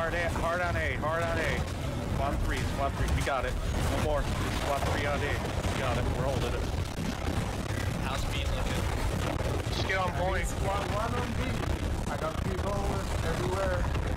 hard on A, hard on A. Squad 3, we got it. No more. Squad 3 on A. We got it, we're holding it. How's B looking? Just get on point. Squad 1 on B. I got people everywhere.